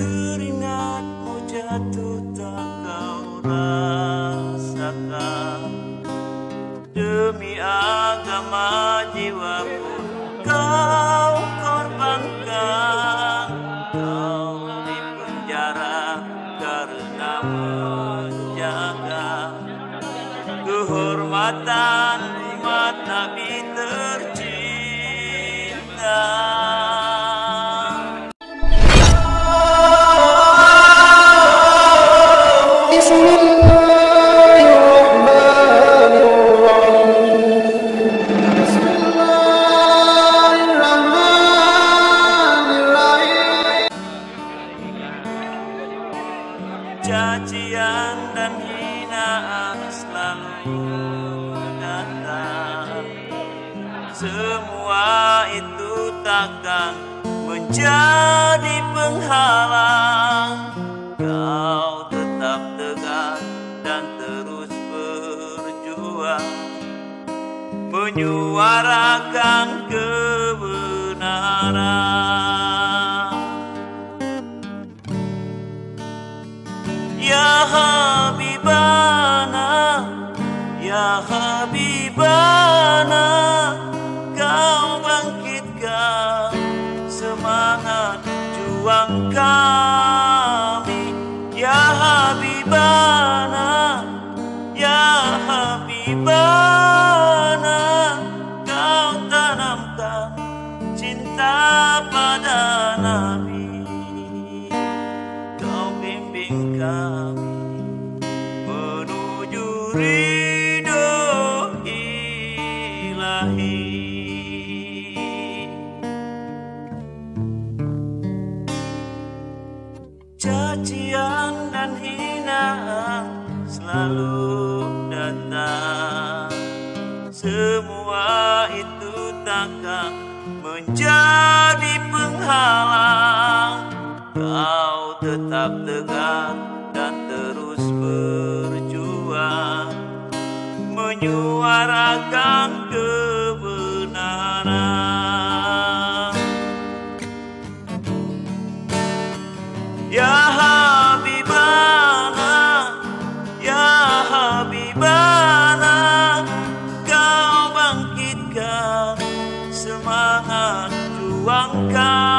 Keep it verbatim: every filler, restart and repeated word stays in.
Keringatmu jatuh tak kau rasakan. Demi agama jiwa pun kau korbankan. Kau di penjara karena menjaga kehormatan umat Nabi tercinta. Cacian dan hinaan selalu datang. Semua itu takkan menjadi penghalang. Kau tetap tegar dan terus berjuang, menyuarakan kebenaran. Ya Habibana, ya Habibana, kau bangkitkan semangat juang kami. Ya Habibana, ya Habibana, kau tanamkan cinta pada Nabi. Kau bimbing kami menuju ridho ilahi. Cacian dan hinaan selalu datang. Semua itu takkan menjadi penghalang. Kau tetap tegar dan terus berjuang, menyuarakan kebenaran. Ya Habibana, ya Habibana, kau bangkitkan semangat juang kami.